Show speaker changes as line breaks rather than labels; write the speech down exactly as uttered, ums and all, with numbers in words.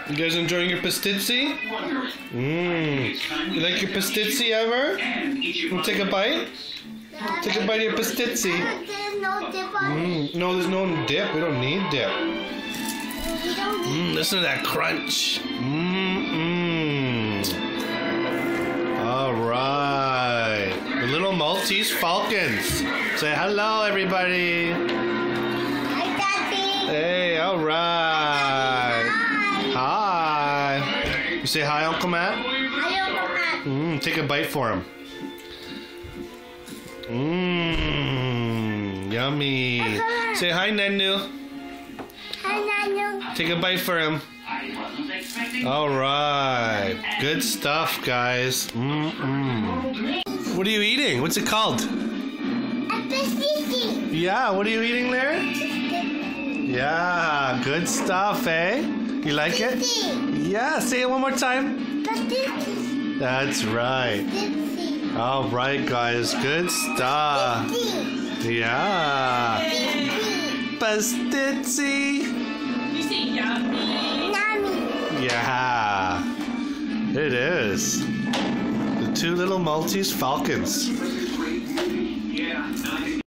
You guys enjoying your pastitsi? Mmm. You like your pastitsi ever? You take a bite? Take a bite of your pastitsi.
There's no dip on it.
Mm, no, there's no dip. We don't need dip. Mmm, listen to that crunch. Mmm, mmm. All right. The little Maltese Falcons. Say hello, everybody.
Hi, Daddy.
Hey, all right. Hi. You say hi, Uncle Matt?
Hi, Uncle Matt.
Mmm, take a bite for him. Mmm, yummy. Say hi, Nenu.
Hi, Nanu.
Take a bite for him. All right. Good stuff, guys. Mm-mm. What are you eating? What's it called?
A pastitsi.
Yeah, what are you eating there? Yeah, good stuff, eh? You like it?
Pastitsi.
Yeah, say it one more time.
Pastitsi.
That's right.
Pastitsi.
All right, guys. Good stuff.
Pastitsi.
Yeah.
Pastitsi.
Pastitsi.
You say yummy.
Nami.
Yeah. It is. The two little Maltese Falcons.